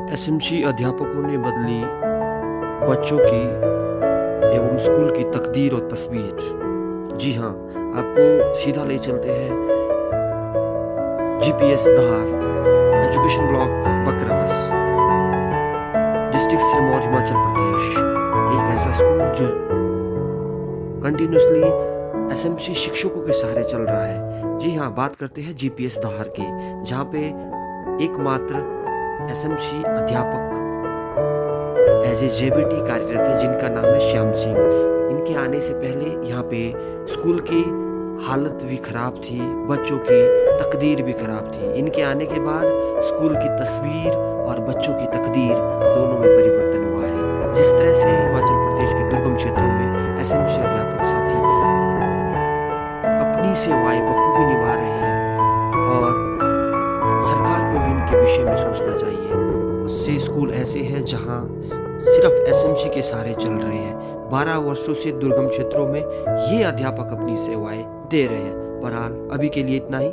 SMC अध्यापकों ने बदली बच्चों की एवं स्कूल की तकदीर और तस्वीर। जी हाँ, आपको सीधा ले चलते हैं GPS Dhar education block Bakras, district Sirmaur, Himachal Pradesh. एक ऐसा स्कूल जो कंटिन्यूसली एसएमसी शिक्षकों के सहारे चल रहा है। जी हाँ, बात करते हैं जीपीएस धार की, जहाँ पे एकमात्र एसएमसी अध्यापक एज ए जेबीटी कार्यरत है, जिनका नाम है श्याम सिंह। इनके आने से पहले यहाँ पे स्कूल की हालत भी खराब थी, बच्चों की तकदीर भी खराब थी। इनके आने के बाद स्कूल की तस्वीर और बच्चों की तकदीर दोनों में परिवर्तन हुआ है। जिस तरह से हिमाचल प्रदेश के दुर्गम क्षेत्रों में एसएमसी अध्यापक साथी अपनी सेवाएं बखूबी निभा रहे हैं और सरकार को भी इनके विषय में सोचना चाहिए। उससे स्कूल ऐसे हैं जहां सिर्फ एसएमसी के सहारे चल रहे हैं। 12 वर्षों से दुर्गम क्षेत्रों में ये अध्यापक अपनी सेवाएं दे रहे हैं। बहरहाल अभी के लिए इतना ही।